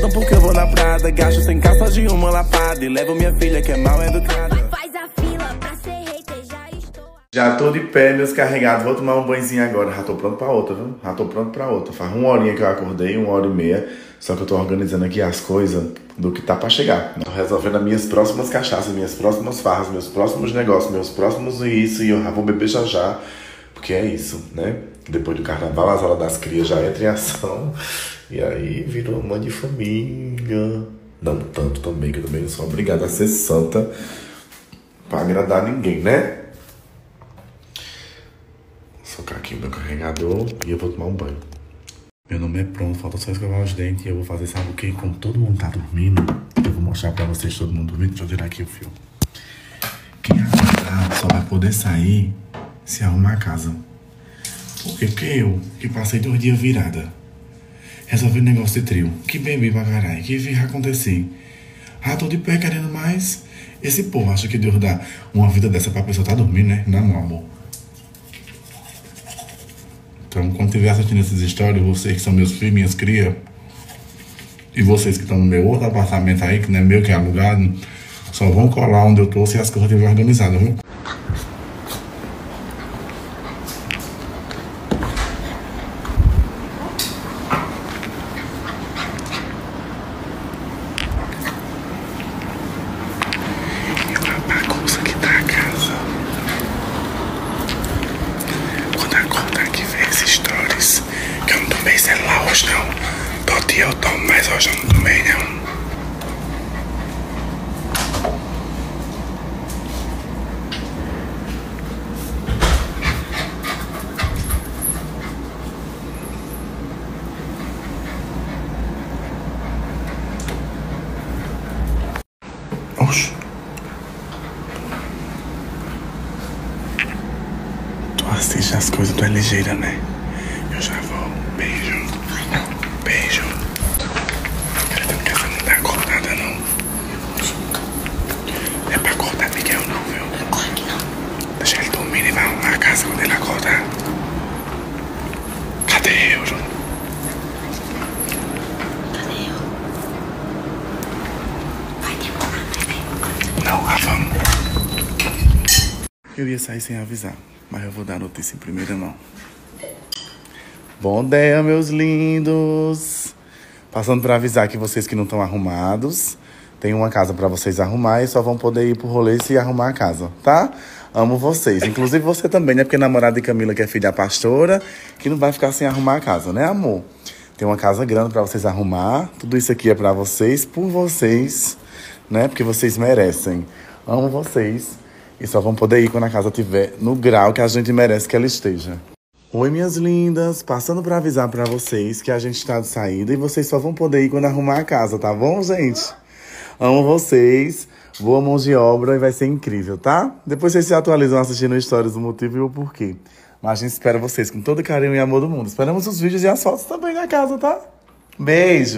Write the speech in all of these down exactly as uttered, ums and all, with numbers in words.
voltam porque eu vou na Prada. Gasto sem calça de uma lapada e levo minha filha que é mal educada. Faz a fila pra ser hater, já estou... Já tô de pé, meus carregados. Vou tomar um banhozinho agora. Já tô pronto pra outra, viu? Já tô pronto pra outra. Faz uma horinha que eu acordei, uma hora e meia. Só que eu tô organizando aqui as coisas do que tá pra chegar. Tô resolvendo as minhas próximas cachaças, minhas próximas farras, meus próximos negócios, meus próximos isso. E eu já vou beber já já. Porque é isso, né? Depois do carnaval, as aulas das crias já entram em ação. E aí virou mãe de família. Não tanto também, que eu também não sou obrigada a ser santa pra agradar ninguém, né? Vou socar aqui o meu carregador e eu vou tomar um banho. Meu nome é pronto, falta só escovar os dentes e eu vou fazer, sabe o quê? Como todo mundo tá dormindo, eu vou mostrar pra vocês todo mundo dormindo. Deixa eu tirar aqui o fio. Quem acordar só vai poder sair se arrumar a casa. Por quê? Porque eu, que passei dois dias virada, resolvendo negócio de trio, que bebi pra caralho, que veio acontecer. Ah, tô de pé querendo mais. Esse povo acha que Deus dá uma vida dessa pra pessoa tá dormindo, né? Não, meu amor. Então, quando estiver assistindo essas histórias, vocês que são meus filhos, minhas crias, e vocês que estão no meu outro apartamento aí, que não é meu, que é alugado, só vão colar onde eu tô se as coisas estiverem organizadas, viu? Eu tomo, mas hoje eu não tomei, não. Oxi. Tu assiste as coisas, tu é ligeira, né? Eu já vou. Beijo. Beijo. É pra acordar Miguel não, viu? Claro que não. Deixa ele dormir e vai arrumar a casa quando ele acordar. Cadê Euro? Cadê eu? Vai demorar, bebê. Não, ah, vamos. Eu ia sair sem avisar, mas eu vou dar notícia em primeira mão. Bom dia, meus lindos. Passando pra avisar que vocês que não estão arrumados, tem uma casa pra vocês arrumar e só vão poder ir pro rolê se arrumar a casa, tá? Amo vocês. Inclusive você também, né? Porque namorada de Camila, que é filha da pastora, que não vai ficar sem arrumar a casa, né, amor? Tem uma casa grande pra vocês arrumar. Tudo isso aqui é pra vocês, por vocês, né? Porque vocês merecem. Amo vocês. E só vão poder ir quando a casa estiver no grau que a gente merece que ela esteja. Oi, minhas lindas. Passando pra avisar pra vocês que a gente tá de saída e vocês só vão poder ir quando arrumar a casa, tá bom, gente? Amo vocês. Boa mão de obra e vai ser incrível, tá? Depois vocês se atualizam assistindo histórias do motivo e o porquê. Mas a gente espera vocês com todo carinho e amor do mundo. Esperamos os vídeos e as fotos também na casa, tá? Beijo.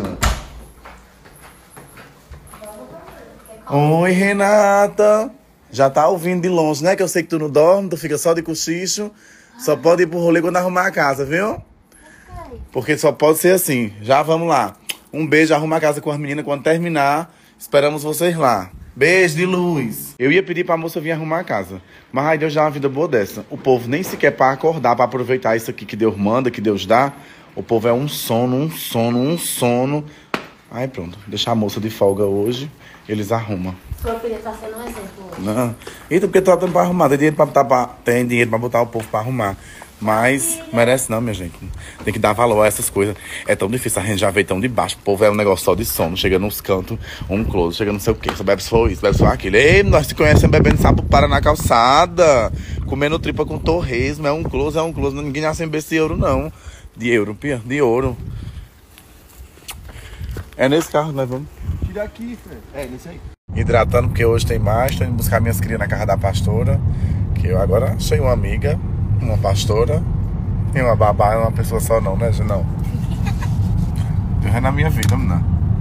Oi, Renata. Já tá ouvindo de longe, né? Que eu sei que tu não dorme, tu fica só de cochicho. Só pode ir pro rolê quando arrumar a casa, viu? Porque só pode ser assim. Já vamos lá. Um beijo, arruma a casa com as meninas quando terminar. Esperamos vocês lá. Beijo de luz. Eu ia pedir pra moça vir arrumar a casa. Mas aí Deus dá uma vida boa dessa. O povo nem sequer pra acordar, pra aproveitar isso aqui que Deus manda, que Deus dá. O povo é um sono, um sono, um sono. Aí pronto. Deixar a moça de folga hoje. Eles arrumam. Sua filha tá sendo um exemplo hoje. Não. Eita, porque tu tá dando pra arrumar. Tem dinheiro pra botar, pra... Tem dinheiro pra botar o povo pra arrumar. Mas merece não, minha gente. Tem que dar valor a essas coisas. É tão difícil arranjar veitão de baixo. O povo é um negócio só de sono. Chega nos cantos, um close, chega não sei o quê. Só bebe só isso, bebe só aquilo. Ei, nós se conhecemos bebendo sapo para na calçada. Comendo tripa com torresmo. É um close, é um close. Ninguém nasce em berço de ouro, não. De euro, pia, de ouro. É nesse carro que nós vamos. Tira aqui, Fred. É, nesse aí. Hidratando, porque hoje tem mais. Tô indo buscar minhas crias na casa da pastora. Que eu agora achei uma amiga, uma pastora. E uma babá, uma pessoa só não, né, gente? Não. Deus é na minha vida, menina.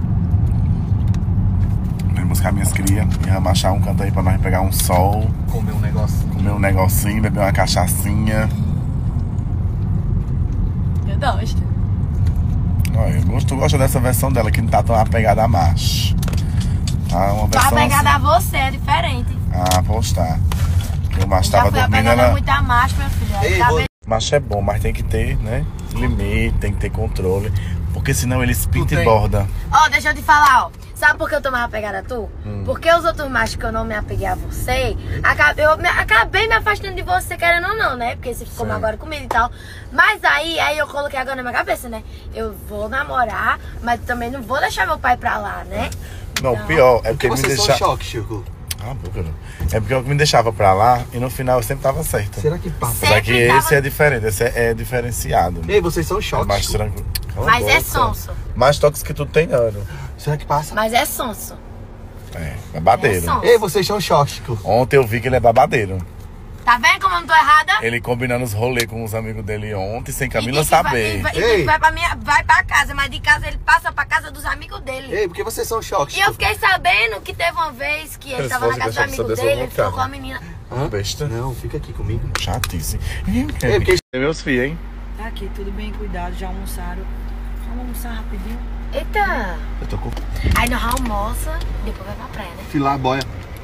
Vim buscar minhas crias e vamos achar um canto aí pra nós pegar um sol. Comer um negócio. Comer um negocinho, beber uma cachaçinha. Eu gosto. Olha, eu gosto, tu gosta dessa versão dela, que não tá tão apegada a macho. Tá uma Tô versão apegada assim. a você, é diferente. Ah, pois tá. Porque o macho Já tava fui dormindo, apegada ela... muito a macho, meu filho. Aí Ei, tá vou- bem- Macho é bom, mas tem que ter, né? Limite, tem que ter controle. Porque senão eles pintam e tem. borda. Ó, deixa eu te falar, ó. Sabe por que eu tô mais apegada a tu? Hum. Porque os outros machos que eu não me apeguei a você, acabei, eu me, acabei me afastando de você, querendo ou não, né? Porque você ficou Sim. agora comigo e tal. Mas aí, aí eu coloquei agora na minha cabeça, né? Eu vou namorar, mas também não vou deixar meu pai pra lá, né? Não, Então- pior é Porque porque me vocês são deixava. choque, Chico. Ah, boca não. É porque eu me deixava pra lá e no final eu sempre tava certo. Será que passa? Apesar que Sempre tava- esse é diferente, esse é, é diferenciado. Ei, vocês são É choque. mais Chico. tranquilo. Cala a Mas é boca. sonso. Mais tóxico que tu tem, ano. Será que passa? Mas é sonso. É, é babadeiro. É sonso. Ei, vocês são choque, Chico. Ontem eu vi que ele é babadeiro. Tá vendo como eu não tô errada? Ele combinando os rolês com os amigos dele ontem, sem E Camila diz que vai- saber. E vai, e Ei. diz que vai pra, minha, vai pra casa, mas de casa ele passa pra casa dos amigos dele. Ei, porque vocês são choque, E eu Chico. fiquei sabendo que teve uma vez que ele Se tava na fosse casa do deixar amigo pra saber, dele, eu ele ficou voltava. com a menina. Hã? Besta. Não, fica aqui comigo. Chatice. Ei, porque... É meus filhos, hein? Tá aqui, tudo bem cuidado, já almoçaram. Vamos almoçar rapidinho. Eita! Eu tô com... Aí nós almoça, depois vai pra praia, né? Filar boia.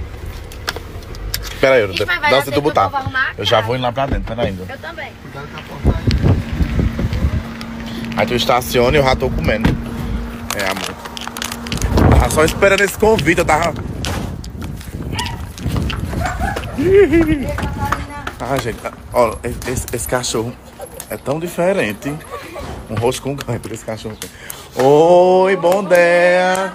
Pera aí, eu Ixi, mas vai dá dar se tu tempo do botar. povo arrumar a Eu já casa. vou indo lá pra dentro, pera ainda. Eu também. Cuidado com a porta. Aí tu estaciona e eu já tô comendo. É, amor. Tava só esperando esse convite, eu tava... Ah, gente, olha, esse, esse cachorro é tão diferente. Um rosto com ganho por esse cachorro. Oi, bom dia.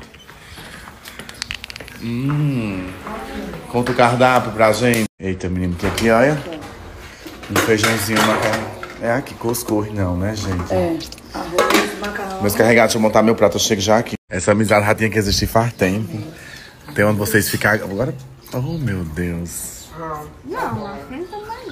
Hum. Conta o cardápio pra gente. Eita, menino, que aqui, olha. Um feijãozinho, macarrão. É aqui, cuscuz não, né, gente? É, arroz, macarrão. Meus carregados, deixa eu montar meu prato, eu chego já aqui. Essa amizade já tinha que existir faz tempo. Tem onde vocês ficarem. Agora. Oh, meu Deus. Não, assim também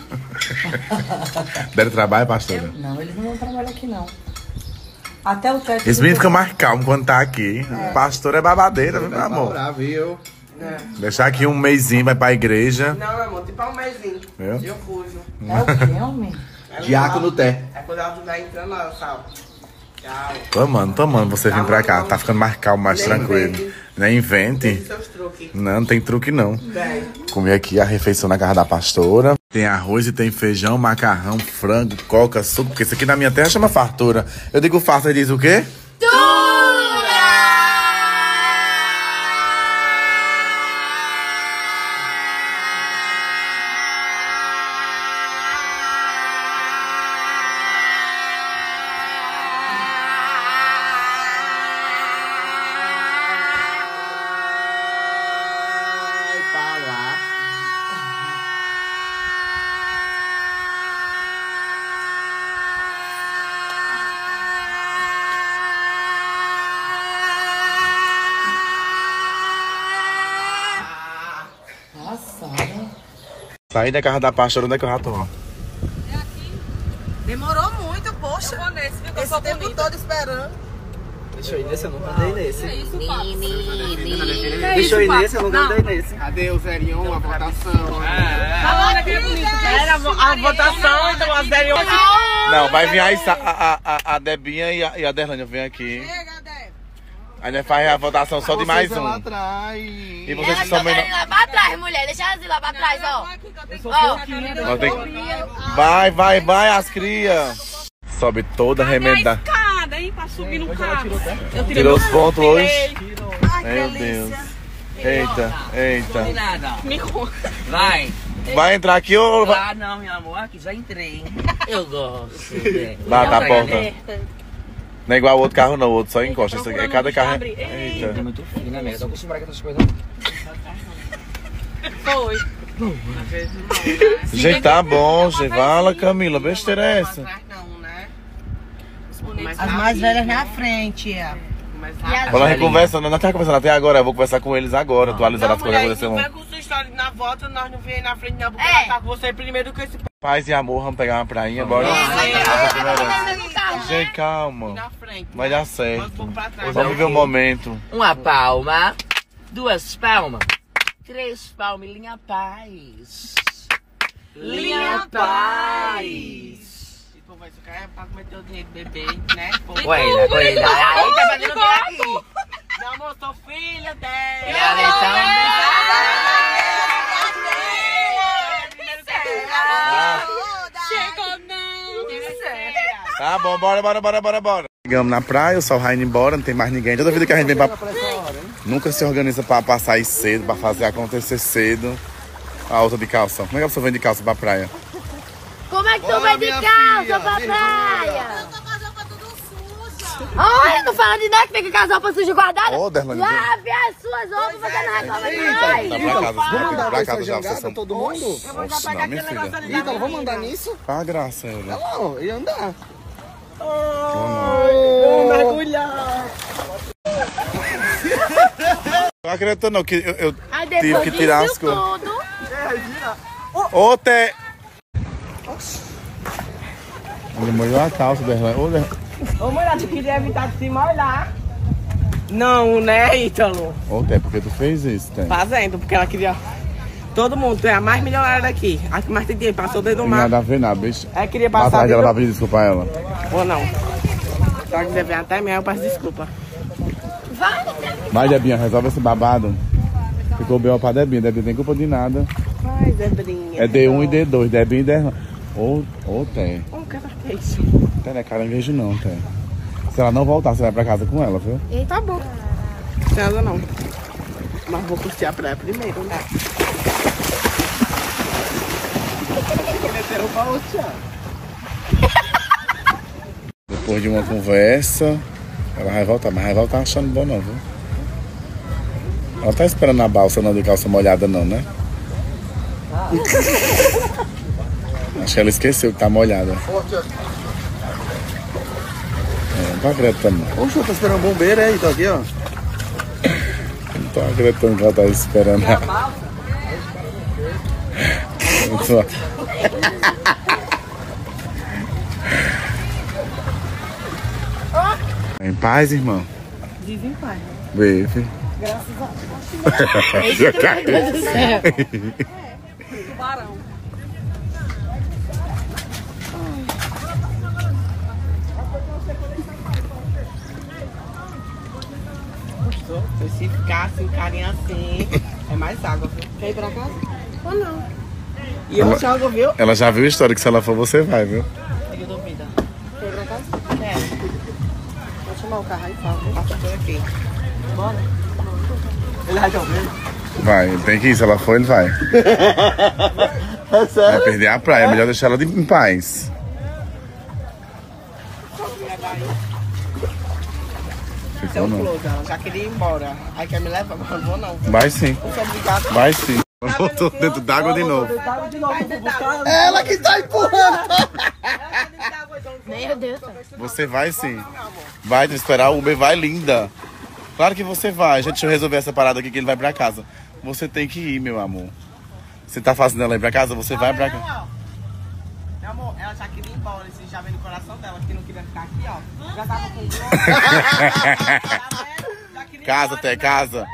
não. Deram trabalho, pastora? Não, eles não vão trabalhar aqui, não. Até o teto... Esse menino fica mais calmo quando tá aqui. O pastor é babadeira, meu amor. Bravo, viu? Deixar aqui um mêsinho, vai pra igreja. Não, meu amor, tipo um mesinho. Viu? Eu fujo. É o quê, homem? Diaco no té. É quando ela estiver entrando, ela salva. Tchau. Tomando, tomando você vir pra cá. Tá ficando mais calmo, mais Nem tranquilo. invente. Nem invente. Seus truques. Não, não tem truque não. Tem. Comi aqui a refeição na casa da pastora. Tem arroz e tem feijão, macarrão, frango, coca, suco. Porque isso aqui na minha terra chama fartura. Eu digo farta e diz o quê? Vai pra lá. Nossa, né? Saí da casa da pastora, onde é que eu já tô? ó? Demorou muito, poxa. Esse tempo todo esperando. Deixa eu ir nesse, eu nunca andei nesse. Menino. Deixa eu ir nesse, eu nunca andei nesse. Cadê o zero um, a votação? Era a votação, então a zero Não, vai vir aí a, a, a, a Debinha e a, e a Derlândia, vem aqui. Aí nós faz a votação só de mais lá um. atrás. E Elas vocês que são estão querendo ir menor. lá pra trás, mulher. Deixa elas ir lá pra trás, ó. Ó, Nós tem que- Vai, vai, vai, as crias. Sobe toda remenda. Escada, hein, pra subir no carro. Eu tirei Tirou os meu- pontos hoje. Tirei. Meu Deus. Eita, eita. Nada. Me conta. Vai. Vai entrar aqui ou vai? Ah, não, meu amor, aqui já entrei. Eu gosto. né? Bata a Vai, porta. né? Não é igual o outro carro não, o outro só encosta. Isso aqui é cada carro. Abre. É Eita. muito fina, né? Eu tô acostumado com essas coisas. Foi. Gente, tá bom, gente. Fala, Camila, besteira é essa? Não, né? As mais velhas na frente, é. Fala, a gente conversa, nós tá conversando até agora, eu vou conversar com eles agora, atualizar as Não, coisas que mulher, tu aconteceram. vai com sua história na volta, nós não viemos na frente não, porque É. ela tá com você primeiro que esse p... Paz e amor, vamos pegar uma prainha, bora. Gente, calma. na frente. Vai dar Nós certo. vamos pra trás. Vamos viver o momento. Uma palma, duas palmas, três palmas e linha paz. Linha paz. não vai ficar pra comer teu dinheiro, bebê, né? Coelha, coelha. Aí tá fazendo o que aqui? Meu amor, sou filha dela. E a Chegou não. Tá bom, bora, bora, bora, bora, bora. Chegamos na praia, o sol vai indo embora, não tem mais ninguém. Toda vida que a gente vem pra... Nunca se organiza pra, pra sair cedo, pra fazer acontecer cedo. A outra de calça. Como é que a pessoa vem de calça pra praia? Como é que tu vai de calça pra praia? Olha, não fala de nada que fica com as roupas sujas guardadas. Ô, Derlane, lave as suas roupas, você não reclama mais. Tá pra casa, Vamos mandar pra essa casa já, vocês jangada, são... todo mundo? Oxe, não, minha filha. Então, vamos mandar nisso? Qual a graça, ela? Olha lá, e andar. Vamos mergulhar. Não acredito não, que eu, eu Aí tive depois que tirar as disso coisas. tudo, Ô, Té! Ele molhou a calça, Derlane. Ô, Derlane. Ô, mulher, tu queria evitar de se molhar. Não, né, Ítalo? Ô, Té, por que tu fez isso, Té? Fazendo, porque ela queria... Todo mundo, tu é a mais milionária daqui. A que mais tem dinheiro, passou dentro do Tem mar. nada a ver, nada, bicho. É, queria Bata passar ela dentro pra do... pedir desculpa a ela. Ou não. Se ela quiser ver até minha, eu peço desculpa. Vai, Debinha, resolve esse babado. Ficou bem pra Debinha, Debinha não tem culpa de nada. Vai, Zebrinha. É D um e D dois, Debinha e Derlane. Ô, ô, Té. Ô, que é isso? Té, não é caranguejo não, Té. Se ela não voltar, você vai pra casa com ela, viu? Tá bom. Nada não. Mas vou curtir a praia primeiro, né? Começaram pra outra. Depois de uma conversa, ela vai voltar, mas vai voltar achando bom não, viu? Ela tá esperando a balsa não de calça molhada não, né? Acho que ela esqueceu que tá molhada. É, não tô acreditando não. Oxe, eu tô esperando um bombeiro aí, tá aqui, ó. Não tô acreditando que ela tá esperando. Eu tô... Em paz, irmão? Vive em paz. Vive. Graças a Deus. Meu Deus do céu. Tubarão. Se ficar assim, carinha assim, é mais água, viu? Quer ir pra casa? Ou não? E eu Ela- jogo, viu? Ela já viu a história que se ela for, você vai, viu? Eu duvido. Quer ir pra casa? É, Vou chamar o carro aí e fala. passa por aqui. Bora. Ele vai te ouvir? Vai, ele tem que ir. Se ela for, ele vai. É sério? Vai perder a praia. É melhor deixar ela de- em paz. Seu Ficou não. close, ela já queria ir embora. Aí quer me levar, mas eu não vou não. Vai sim. Eu sou obrigado. Vai sim. Ela voltou dentro d'água de novo. Ela que tá empurrando. meu Deus do céu. Você vai sim. Vai te esperar. O Uber vai, linda. Claro que você vai. Gente, deixa eu resolver essa parada aqui que ele vai pra casa. Você tem que ir, meu amor. Você tá fazendo ela ir pra casa? Você vai pra casa. Meu amor, ela já queria ir embora, esse já veio no coração dela, que não queria ficar aqui, ó. Já tava com dor. Casa, até casa.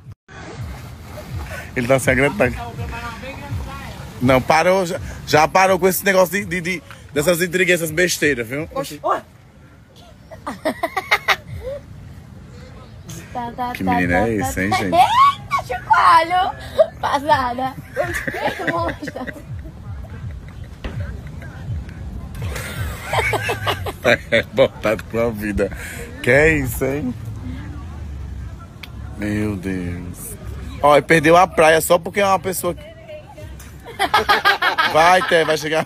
Ele tá se agradando. Não, parou. Já, já parou com esse negócio de, de, de- dessas intrigas, essas besteiras, viu? Tá, tá, Que tá, menina tá, é tá, esse, hein, tá. gente? Eita, chocalho! Passada. Mostra. É botado com a vida. Que é isso, hein? Meu Deus. Ó, e perdeu a praia só porque é uma pessoa que... Vai, Té, vai chegar.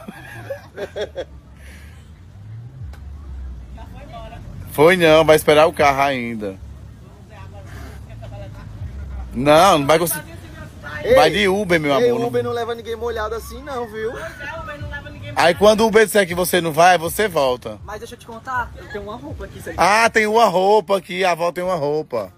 Foi não, vai esperar o carro ainda. Não, não vai conseguir. Vai de Uber, meu Ei, amor. o Uber não leva ninguém molhado assim não, viu? Aí quando o Uber disser que você não vai, você volta. Mas deixa eu te contar, eu tenho uma roupa aqui. Ah, tem uma roupa aqui, a avó tem uma roupa.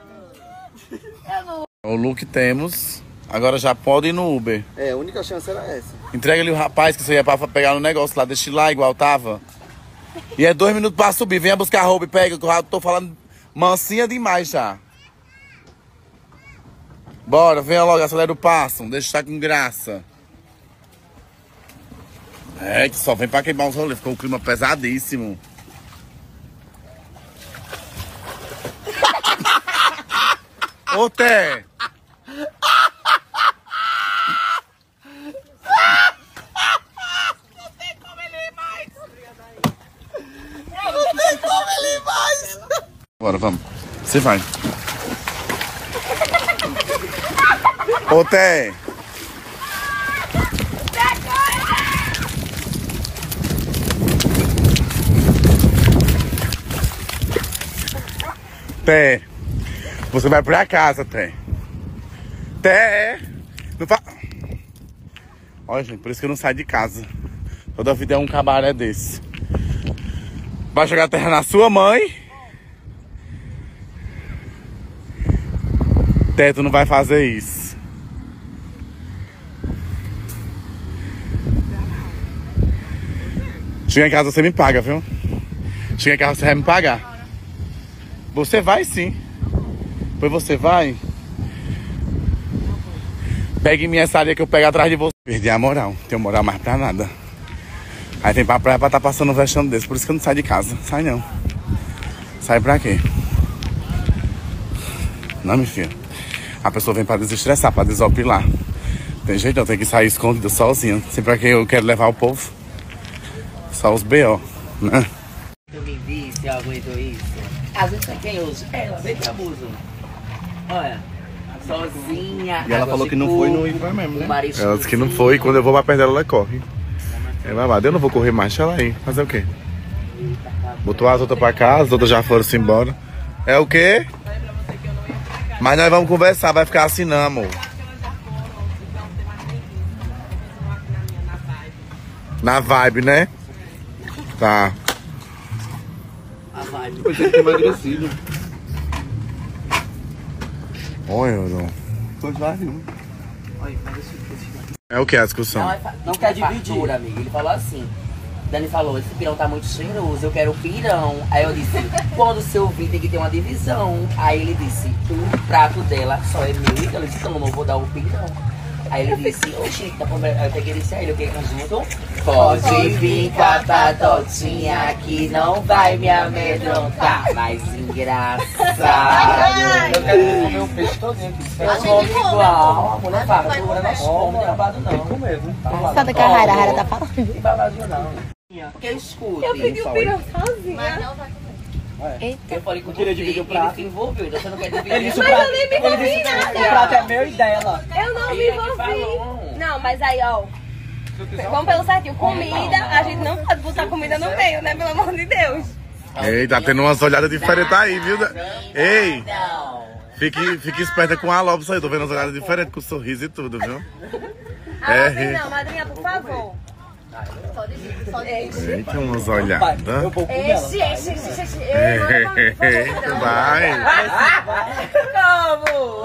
O look temos. Agora já pode ir no Uber. É, a única chance era essa. Entrega ali o rapaz que você ia pra pegar no negócio lá, deixa lá igual tava. E é dois minutos pra subir, venha buscar a roupa e pega, que eu já tô falando mansinha demais já. Bora, venha logo, acelera o passo, deixa estar com graça. É, que só vem pra queimar os rolês. Ficou um clima pesadíssimo. Ô, Té! Não tem como ele ir mais! Não tem como ele ir mais! Bora, vamos. Você vai. Ô, Té! Té! Você vai pra casa, Té. Té! Não fa... Olha, gente, por isso que eu não saio de casa. Toda vida é um cabaré desse. Vai jogar terra na sua mãe. Té, tu não vai fazer isso. Chega em casa, você me paga, viu? Chega em casa, você vai me pagar. Você vai sim. Pois você vai. Pegue minha saia que eu pego atrás de você. Perdi a moral. Não tenho moral mais pra nada. Aí vem pra praia pra tá passando um vexame desse. Por isso que eu não saio de casa. Sai não. Sai pra quê? Não, meu filho. A pessoa vem pra desestressar, pra desopilar. Tem jeito, eu tenho que sair escondido sozinho. Sempre que eu quero levar o povo. Só os B O, né? Eu me disse, eu aguento isso. Às vezes quem usa? Ela, vem que abuso. Olha, sozinha. E ela falou que não foi no Ivan mesmo, né? Ela disse que não foi e quando eu vou pra perto dela, ela corre. É babado, eu não vou correr mais, deixa ela aí. Fazer o quê? Botou as outras pra casa, as outras já foram-se embora. É o quê? Mas nós vamos conversar, vai ficar assim não, amor. Na vibe, né? Tá. A vibe. Depois ele tem emagrecido. Oi, eu não. Pois vai, viu? É o que a discussão? Não, não quer dividir, amigo. Ele falou assim. Dani falou, esse pirão tá muito cheiroso, eu quero o pirão. Aí eu disse, quando o seu vir tem que ter uma divisão. Aí ele disse, o prato dela só é meu. Então eu disse, então eu não vou dar o pirão. Aí ele disse, oxi, tá bom. Eu peguei ele disse a ele, o que conjunto? Pode vir com a batotinha que não vai me amedrontar. Mas engraçado. Eu quero comer o peixe todinho aqui. Eu como igual. A mulher fala, a mulher não come, não é babado não. Comer, viu? Só da carrara, a Rara tá falando. Não tem babado não. Porque eu escuto. Eu pedi o pirão sozinha. Mas não vai comer. Eita. Eu falei que eu queria dividir o prato. Ele se envolveu, então você não quer dividir. Ele disse o Mas prato. eu nem me Ele envolvi disse em que nada. o prato é meu e dela. Eu não me Ele é que envolvi. falou. Não, mas aí, ó. Vamos pelo certinho. Comida, a gente não pode botar comida no meio, né? Pelo amor de Deus. Ei, tá tendo umas olhadas diferentes aí, viu? Ei, fique, fique esperta com a Lopes aí. Tô vendo umas olhadas diferentes com sorriso e tudo, viu? Ah, É, assim não, madrinha, por favor. Eita, umas olhadas. Eu vou comer ela. Esse, esse, esse, esse. Eita, vai. Como?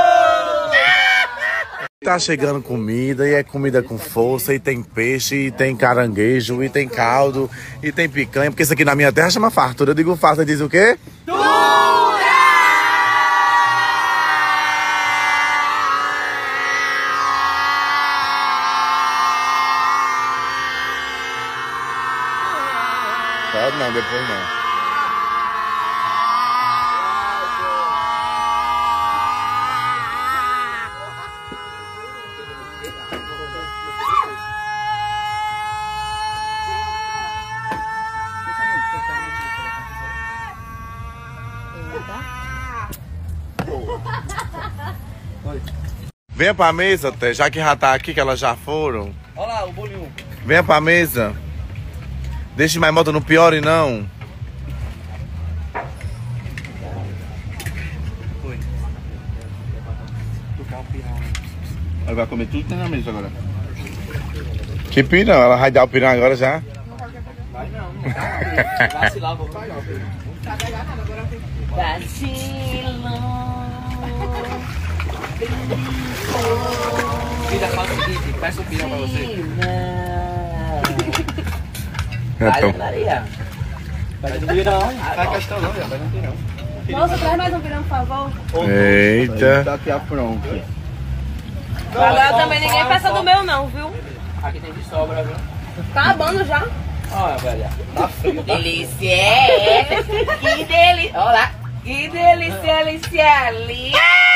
Tá chegando comida e é comida com força, e tem peixe, e tem caranguejo, e tem caldo, e tem picanha, porque isso aqui na minha terra chama fartura. Eu digo farta, diz o quê? Pode não, depois não. Venha pra mesa, até, já que já tá aqui, que elas já foram. Olha lá, o bolinho. Venha pra mesa. Deixe mais moto no pior e não. Aí vai comer tudo que tem na mesa agora. Que pirão? Ela vai dar o pirão agora já? Vai não, não tá. Vacilar, eu vou pagar o pirão. Vacilou. Filha, faz o seguinte, peça o pirão pra você. Vai, Maria. Vai do pirão. Não faz questão não, vai no pirão. Moça, traz mais um pirão, por favor. Eita. Tá aqui a pronto. Agora também ninguém peça do meu, não, viu? Aqui tem de sobra, viu? Tá acabando já. Olha, velho. Tá frio. Delícia é essa. Que delícia. Olha lá. Que delícia, delícia ali.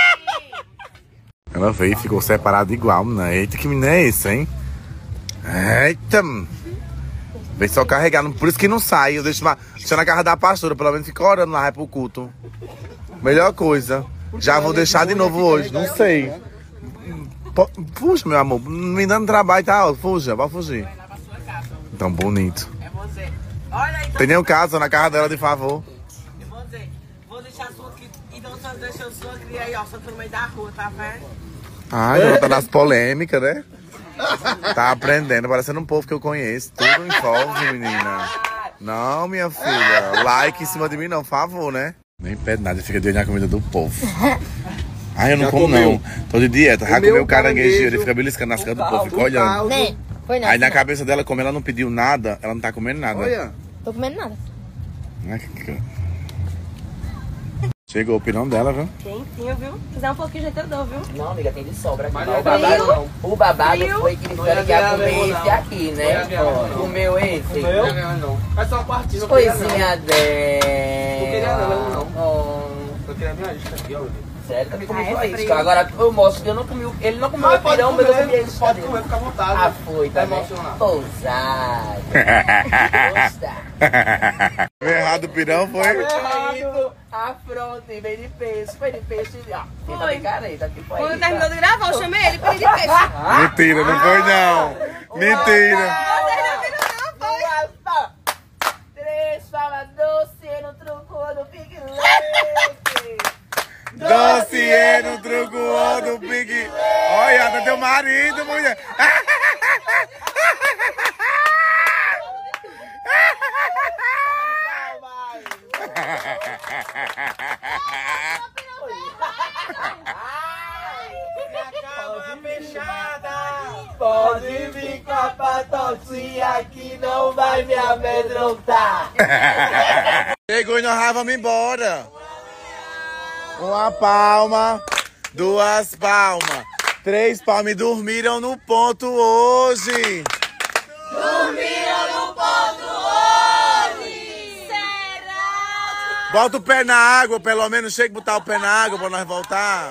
Ela veio e ficou separada igual, né? Eita, que menino é esse, hein? Eita! Vem só carregar, por isso que não sai. Eu deixo, deixo na casa da pastora, pelo menos fica orando lá, vai pro culto. Melhor coisa. Já vou deixar de novo hoje, não sei. Fuja, meu amor, me dando trabalho, tá? Fuja, vai fugir. Tão bonito. É você. Olha aí. Tem nenhum caso na casa dela, de favor. Eu vou dizer, vou deixar sua aqui. Então você deixou sua cria aí, ó, só no meio da rua, tá vendo? Ai, ela tá nas polêmicas, né? Tá aprendendo, parecendo um povo que eu conheço. Tudo envolve, menina. Não, minha filha. Like em cima de mim, não, por favor, né? Nem pede nada, fica de olho na comida do povo. Ai, eu não já como comeu. Não. Tô de dieta. Já comeu caranguejo, ele fica beliscando nas caras do povo, fica olhando. Nem, foi nada. Aí na cabeça dela, como ela não pediu nada, ela não tá comendo nada. Olha. Tô comendo nada. Chegou o pirão dela, viu? Quentinho, viu? Se quiser um pouquinho, já te dou, viu? Não, amiga, tem de sobra aqui. Mas Não, o babado não. O babado Frio. foi que disseram que ia comer esse aqui, né? Comeu esse. Não, não, não. É só uma partida. Coisinha dela. Não queria não, não. Oh. Eu queria minha isca aqui, ó. Sério, também comi Ah, é só frio. isso. Agora eu mostro que eu não comi. o- Ele não comeu Ah, o pirão, mas eu comi ele só Pode dele. comer, fica à vontade. Ah, foi, tá Tá né? emocionado. Pousado. Gostar. Errado o pirão foi. Errado. A fronte, veio de peixe. Foi de peixe. Ó, tenta Foi. bem careta. Que foi Quando aí, terminou tá? de gravar, eu chamei ele pra ele de peixe. Mentira, não foi não. Mentira. Vocês não viram não, foi? Duas, pá. Três, fala doce no truco do Big Leite. Doce é no truco do Big. Olha, tá teu marido, mulher. Pode vir com a patotinha que não vai me amedrontar. Chegou e nós já vamos embora. Uma palma, duas palmas, três palmas e dormiram no ponto hoje. Dormiram no ponto hoje! Será? Bota o pé na água, pelo menos chega a botar o pé na água pra nós voltar.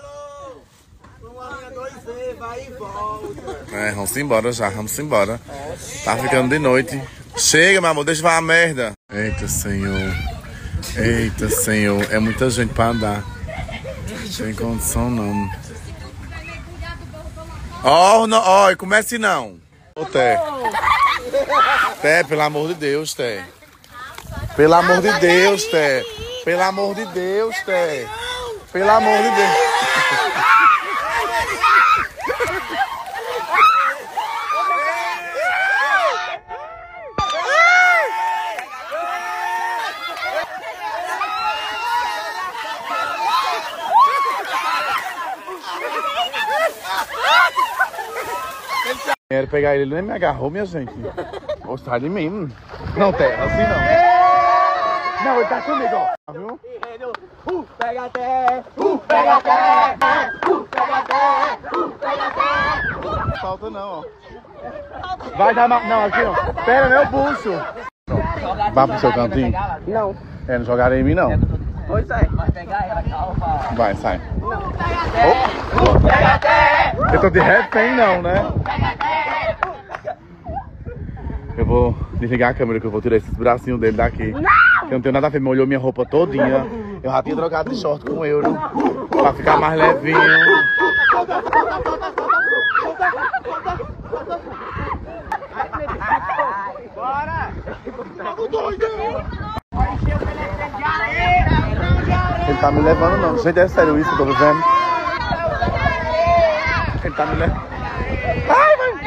Vai e volta. É, vamos embora já, vamos embora. Tá ficando de noite. Chega, meu amor, deixa eu falar a merda. Eita, senhor. Eita, senhor. É muita gente pra andar. Sem condição, não. Ó, oh, ó, comece não. Ô, Té. Té, pelo amor de Deus, Té. Pelo amor de Deus, Té. Pelo amor de Deus, Té. Pelo amor de Deus. Quero pegar ele, ele nem me agarrou, minha gente. Gostar de mim. Não, Terra, assim não. Não, ele tá comigo, ó. Viu? Uh, pega até, uh, pega até, uh, pega até, uh, pega até. Falta não, ó. Vai dar mal. Não, aqui ó. Pera, meu bucho. Vá pro seu cantinho. Não. É, não jogaram em mim, não. Pois é. Vai pegar ela, calma. Vai, sai. Uh, pega até. Eu tô de refém, não, né? Eu vou desligar a câmera que eu vou tirar esses bracinhos dele daqui. Não! Eu não tenho nada a ver, me olhou minha roupa todinha. Eu já tinha trocado de short com euro. Pra ficar mais levinho. Bora! Ele tá me levando não. Gente, é sério isso, eu tô vendo. Ele tá me levando. Ai, vai!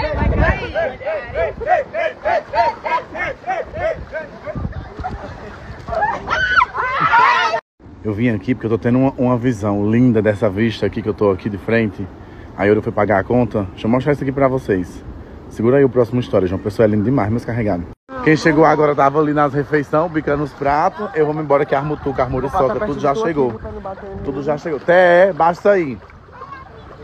Eu vim aqui porque eu tô tendo uma, uma visão linda dessa vista aqui que eu tô aqui de frente. Aí eu fui pagar a conta. Deixa eu mostrar isso aqui pra vocês. Segura aí o próximo história, João Pessoa é lindo demais, meus carregados. Quem chegou agora tava ali nas refeições, bicando os pratos. Eu vou me embora que armo tu, armura e soca, tudo já chegou. Tudo já chegou. Até, basta aí.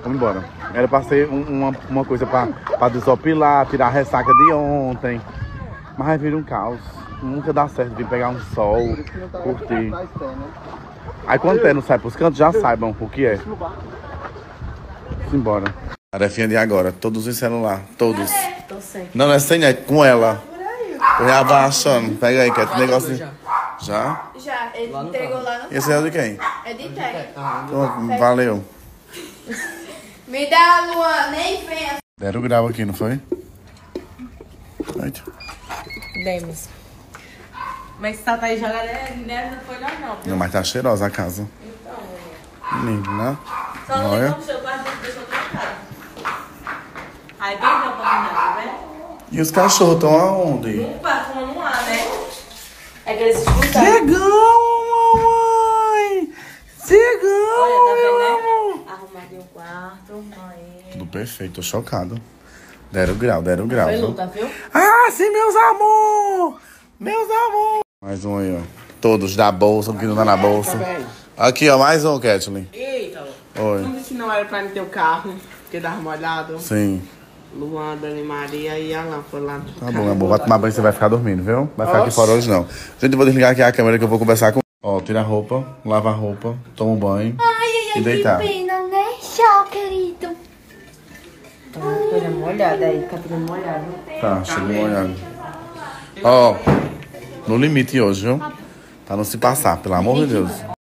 Vamos embora. Era pra ser um, uma, uma coisa pra, pra desopilar, tirar a ressaca de ontem. Mas aí vira um caos. Nunca dá certo vir pegar um sol, curtir. Aí quando o pé não sai pros cantos, já saibam o que é. Vamos embora. Tarefinha de agora, todos em celular, todos. Tô sem. Não, não é sem, é com ela. Eu já vai achando. Pega aí, que é esse negócio. Já? Já, ele entregou lá no Esse é de quem? É de Té. Então, valeu. Me dá, Luan, nem venha. Deram o grau aqui, não foi? Eita. Demos. Mas se tá aí já né, não foi nós não. Não, mas tá cheirosa a casa. Então, Lindo, né? só não Olha. tem como seu quarto deixou trancado. Aí perdeu a oportunidade, tá vendo? E os cachorros estão aonde? Um quarto, um não há, né? É que eles escutaram. Chegamos, mamãe! Chegamos! Olha, tá vendo, né? Arrumadinho o quarto, aí. Tudo perfeito, tô chocado. Deram o grau, deram o grau. Foi viu? luta, viu? Ah, sim, meus amor! Meus amor! Mais um aí, ó. Todos da bolsa, o que não tá na bolsa. Aqui, ó, mais um, Kathleen. Eita, Oi. não disse que não era pra mim ter o carro, porque dava molhado. Sim. Luan, Dani Maria e Alan foi lá. Tá bom, amor. Vai tomar banho, você vai ficar dormindo, viu? Vai ficar aqui fora hoje, não. Gente, eu vou desligar aqui a câmera que eu vou conversar com... Ó, tira a roupa, lava a roupa, toma um banho Ai, e ai, deitar. que pena, né? Tchau, querido. Tá pegando molhada aí, cabelo molhado. Tá, chegou molhado. Ó, no limite hoje, viu? Pra não se passar, pelo amor de Deus.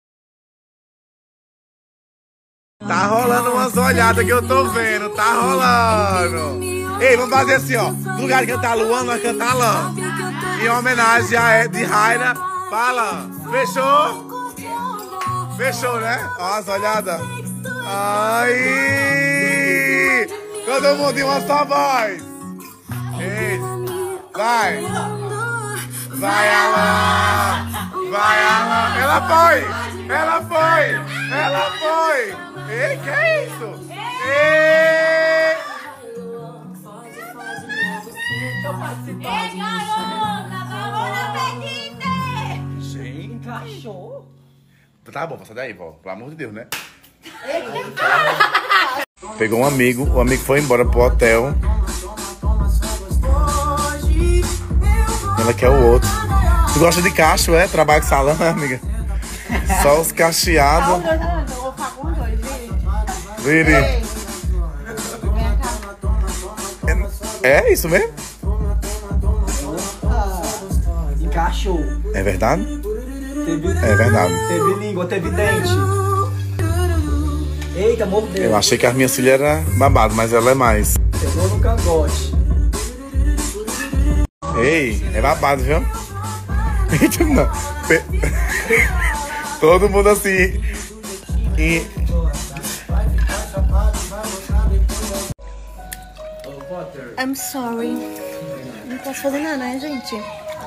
Tá rolando umas olhadas que eu tô vendo, tá rolando. Ei, vamos fazer assim, ó. No lugar de cantar Luan, nós cantar Alain. Em homenagem a Ed Raina, fala. Fechou? Fechou, né? Ó as olhadas. Aí! Todo mundo em uma só voz. Ei, vai. Vai, Alain. Vai, Alain. Ela foi. Ela foi. Ela foi. Ei, que é isso? Ei! Ei, garota, vamos na pedinte! Gente. Cachorro. Tá bom, passa daí, vó. Pelo amor de Deus, né? Pegou um amigo, o amigo foi embora pro hotel. Ela quer o outro. Tu gosta de cacho, é? Trabalha com salão, amiga? Só os cacheados. Vire. É isso mesmo? Encaixou. É verdade? Teve, É verdade. Teve língua, teve dente. Eita, mordeu. Eu achei que as minhas filhas eram babado, mas ela é mais. Pegou no cangote. Ei, é babado, viu? Eita, não. Pe- Todo mundo assim. E... I'm sorry. Não posso fazer nada, né, gente?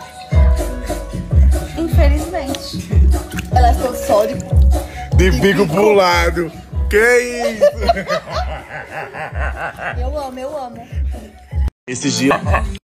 Infelizmente. Ela ficou só de... De bico pro lado. Que isso? Eu amo, eu amo. Esses dias...